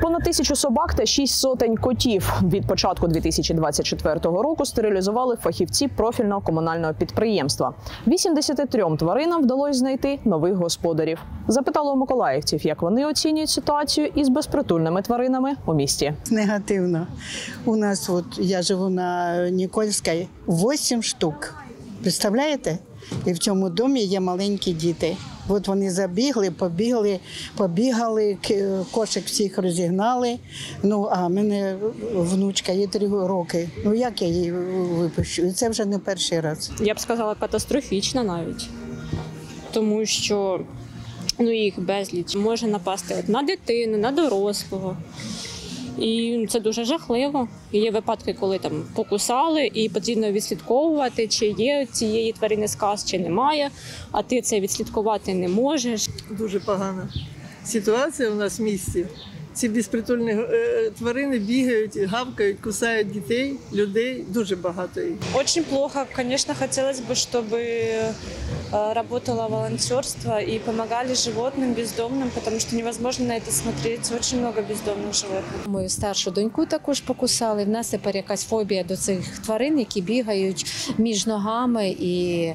Понад 1000 собак та 6 сотень котів. Від початку 2024 року стерилізували фахівці профільного комунального підприємства. 83 тваринам вдалося знайти нових господарів. Запитали у миколаївців, як вони оцінюють ситуацію із безпритульними тваринами у місті. Негативно. У нас, я живу на Нікольській, 8 штук. Представляєте? І в цьому домі є маленькі діти. От вони забігли, побігали, кошик всіх розігнали. А в мене внучка, їй 3 роки. Як я її випущу? І це вже не перший раз. Я б сказала, катастрофічно навіть. Тому що їх безліч може напасти на дитину, на дорослого. І це дуже жахливо. Є випадки, коли там покусали, і потрібно відслідковувати, чи є цієї тварини сказ, чи немає, а ти це відслідкувати не можеш. Дуже погана ситуація у нас в місті. Ці безпритульні тварини бігають, гавкають, кусають дітей, людей. Дуже багато їх. Очень плохо. Конечно, хотелось бы, чтобы работало волонтерство и помогали животным, бездомным, потому что невозможно на это смотреть. Очень много бездомных животных. Мою старшу доньку також покусали. В нас тепер якась фобія до цих тварин, які бігають між ногами, і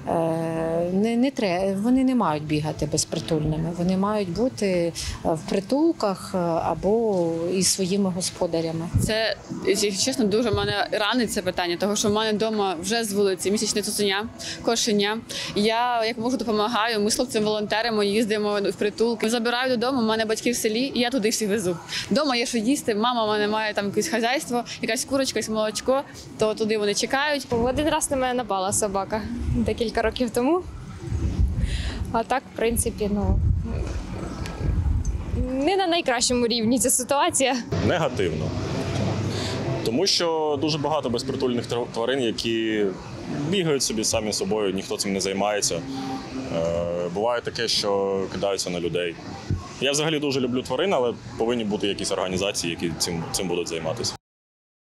вони не мають бігати безпритульними. Вони мають бути в притулках або із своїми господарями. Це, якщо чесно, дуже мене ранить це питання, тому що в мене вдома вже з вулиці місячне цуценя, кошеня. Я, як можу, допомагаю, ми з хлопцем волонтеримо, їздимо в притулки. Забираю додому, у мене батьки в селі, і я туди всіх везу. Дома є що їсти, мама в мене має там якесь хазяйство, якась курочка, якесь молочко, то туди вони чекають. Один раз на мене напала собака декілька років тому. А так, в принципі, не на найкращому рівні ця ситуація. Негативно. Тому що дуже багато безпритульних тварин, які бігають собі самі собою, ніхто цим не займається. Буває таке, що кидаються на людей. Я взагалі дуже люблю тварин, але повинні бути якісь організації, які цим будуть займатися.